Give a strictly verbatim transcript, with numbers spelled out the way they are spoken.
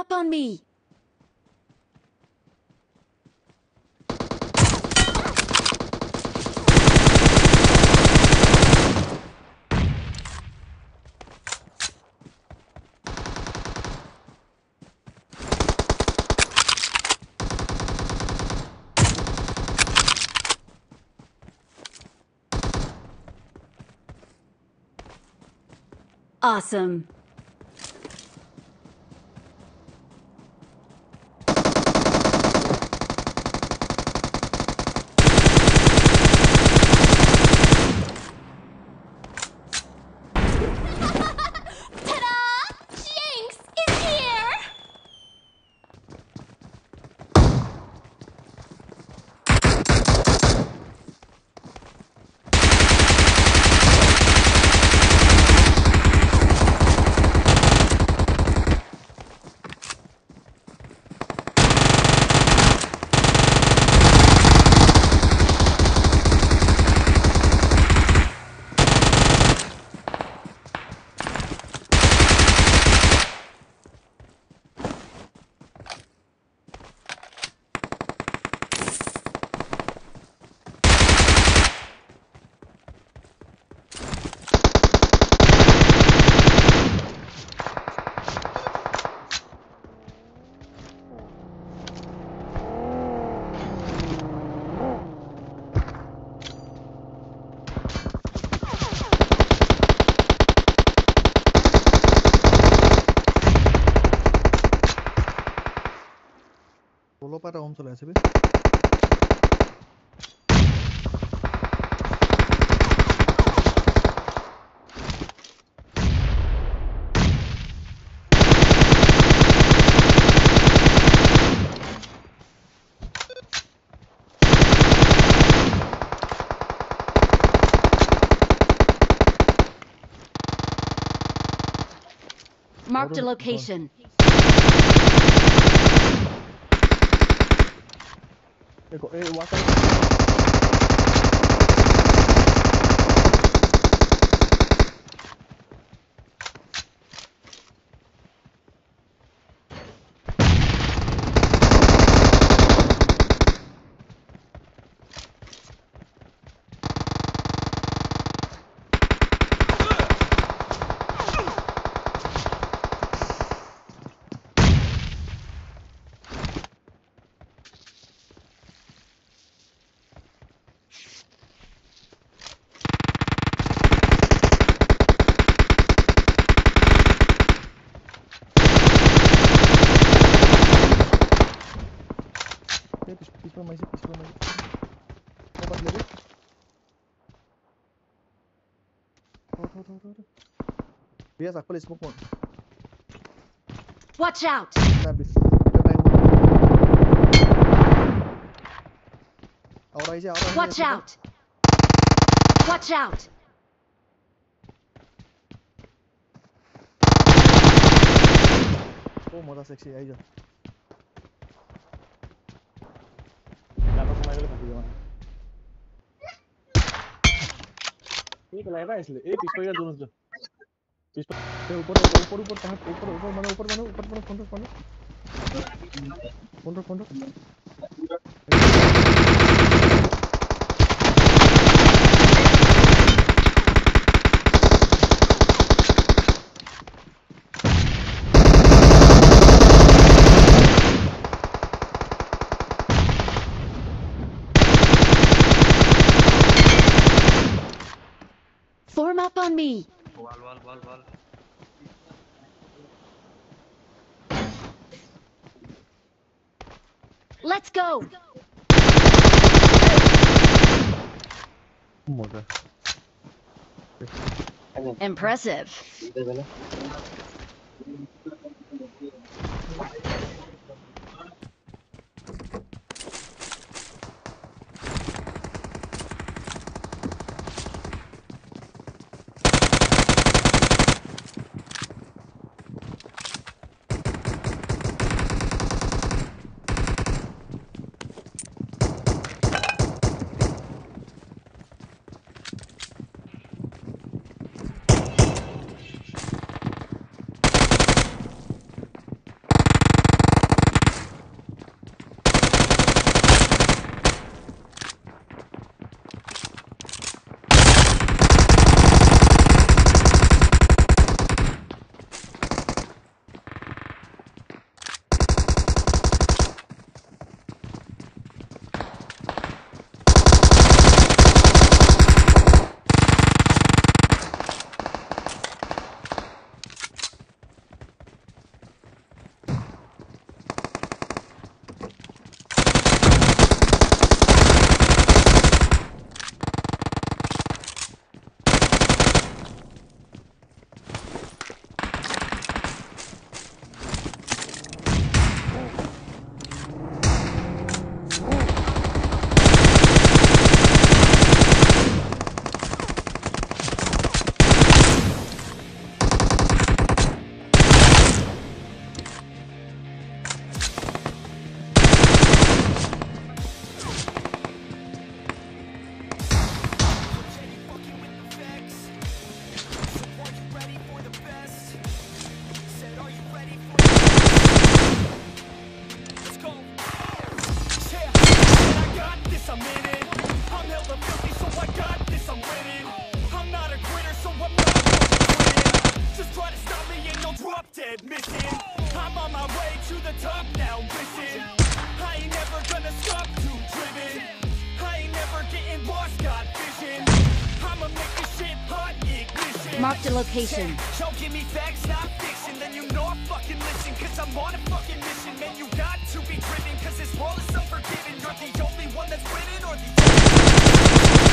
up on me! Awesome. Para home চলে আছে বে Marked a location. देखो a water Peaceful, my peaceful, my dapat lagi. Oh, oh, oh, oh. Biasa aku lagi smoke. Watch out! Habis. Aura aja, aura. Watch out! Watch out! Oh, moda seksi aja. एक लाएगा इसलिए एक पिस्तौल या दोनों से पिस्तौल से ऊपर ऊपर ऊपर कहां ऊपर ऊपर मानो ऊपर मानो ऊपर मानो कौन कौन कौन कौन Form up on me. Wall, wall, wall, wall. Let's go. Impressive. admission. I'm on my way to the top now, listen. I ain't never gonna stop too driven. I ain't never getting lost, got vision. I'ma make this shit hot, ignition. Marked a location. Yo, give me facts, not fiction. Then you know I fucking listen, cause I'm on a fucking mission. Man, you got to be driven, cause this world is unforgiving. You're the only one that's winning, or the